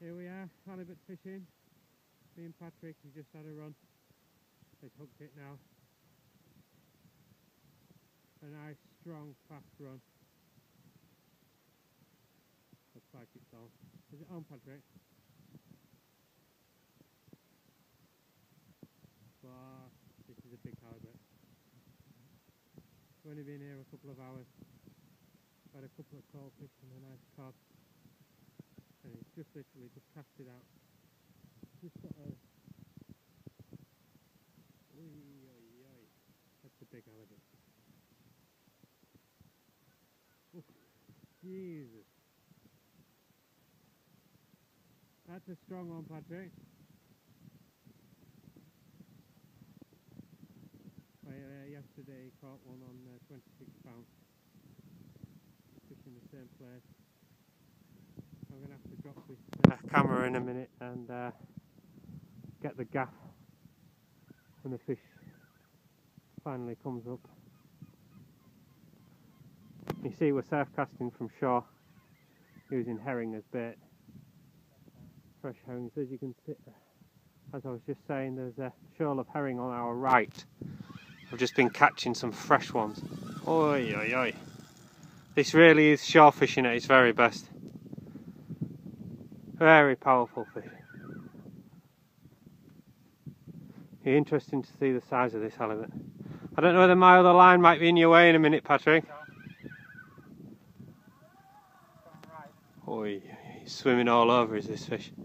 Here we are, halibut fishing. Me and Patrick, he just had a run. He's hooked it now. A nice, strong, fast run. Looks like it's on. Is it on, Patrick? Wow, this is a big halibut. We've only been here a couple of hours. Had a couple of cold fish and a nice cod. And he's just literally just cast it out. Just got a... That's a big halibut. Oof, Jesus. That's a strong one, Patrick. Yesterday he caught one on 26 pounds. Fishing the same place. I'm going to have to drop this camera in a minute and get the gaff when the fish finally comes up. You see, we're surf casting from shore using herring as bait. Fresh herrings, as you can see. As I was just saying, there's a shoal of herring on our right. I've just been catching some fresh ones. Oi, oi, oi. This really is shore fishing at its very best. Very powerful fish. It'll be interesting to see the size of this halibut. I don't know whether my other line might be in your way in a minute, Patrick. Oi, he's swimming all over, is this fish?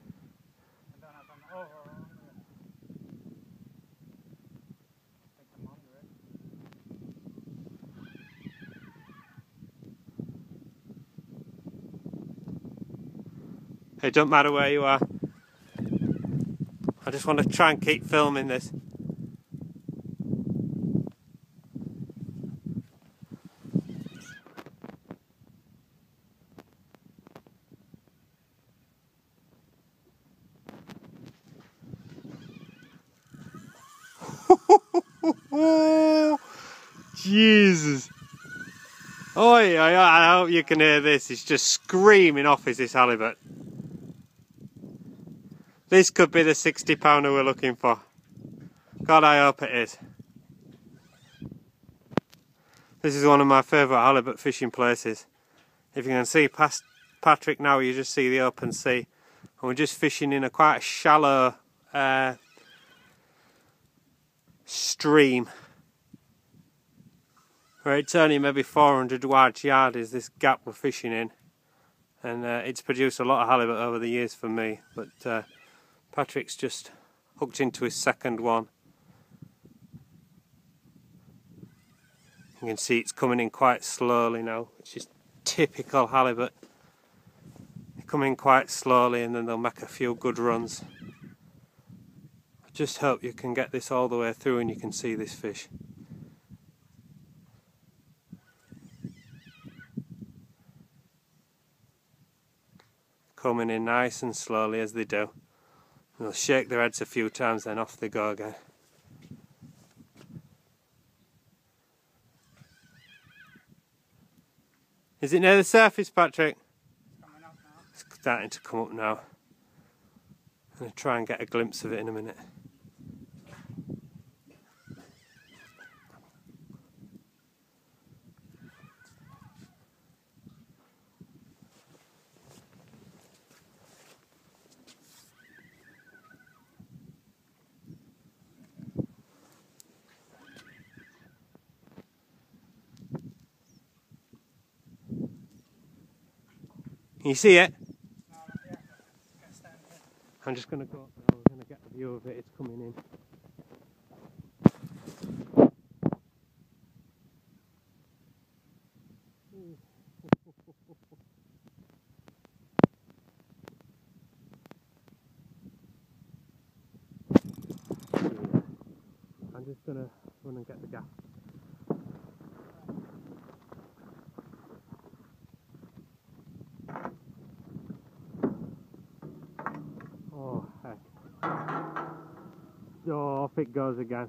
It don't matter where you are. I just want to try and keep filming this. Jesus. Oi, I hope you can hear this. It's just screaming off, is this halibut. This could be the 60 pounder we're looking for. God, I hope it is. This is one of my favourite halibut fishing places. If you can see past Patrick now, you just see the open sea. And we're just fishing in quite a shallow stream. Where it's only maybe 400 yards is this gap we're fishing in. And it's produced a lot of halibut over the years for me. But Patrick's just hooked into his second one. You can see it's coming in quite slowly now, which is typical halibut. They come in quite slowly and then they'll make a few good runs. I just hope you can get this all the way through and you can see this fish. Coming in nice and slowly as they do. They'll shake their heads a few times, then off they go again. Is it near the surface, Patrick? It's coming up now. It's starting to come up now. I'm going to try and get a glimpse of it in a minute. Can you see it? No, not yet. Can't stand here. I'm just going to go up now. We're going to get a view of it. It's coming in. I'm just going to run and get the gaff. Oh, heck. Oh, off it goes again.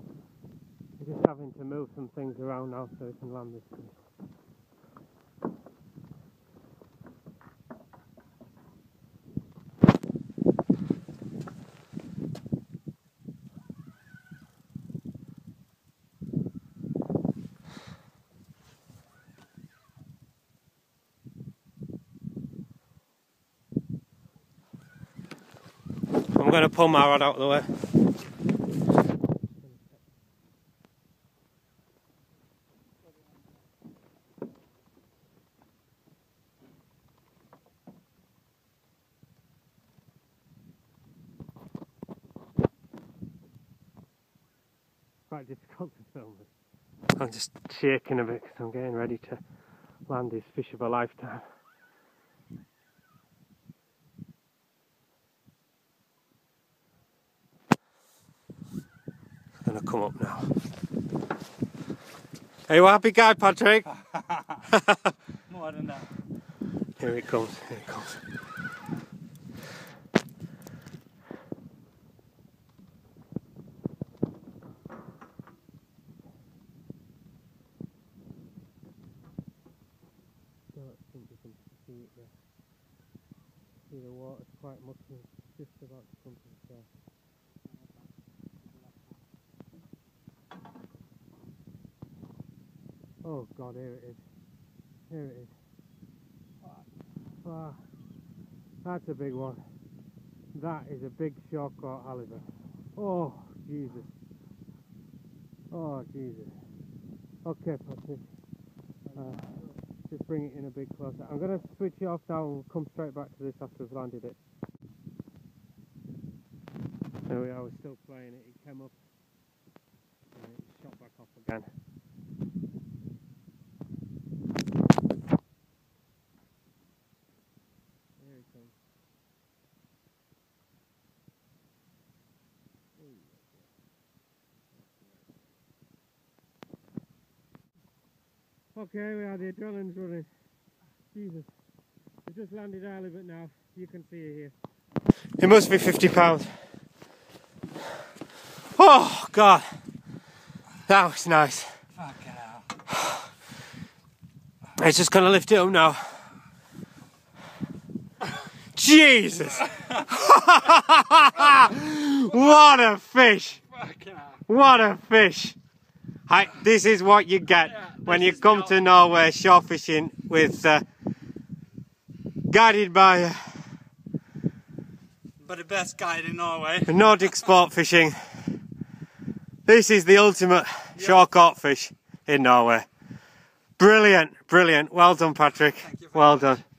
We're just having to move some things around now so we can land this fish. I'm going to pull my rod out of the way. Quite difficult to film this. I'm just shaking a bit because I'm getting ready to land this fish of a lifetime. It's going to come up now. Are you a happy guy, Patrick? More than that. Here it comes, here it comes. I don't think you can see it there. See the water's quite mucky, it's just about to come to the surface. Oh God, here it is. Here it is. Ah, that's a big one. That is a big short-caught halibut. Oh Jesus. Oh Jesus. Okay, Patrick. Just bring it in a bit closer. I'm going to switch it off now and we'll come straight back to this after we've landed it. There we are, we're still playing it. It came up and it shot back off again. Here it comes. Okay, we are, the adrenaline's running. Jesus. We've just landed a halibut now. You can see it here. It must be 50 pounds. Oh God. That was nice. Fucking hell. It's just gonna lift it up now. Jesus! What a fish! Fucking hell. What a fish! This is what you get when you come to Norway shore fishing with guided by But the best guide in Norway. Nordic sport fishing. This is the ultimate shore caught fish in Norway. Brilliant, brilliant. Well done, Patrick. Thank you very Well much. done.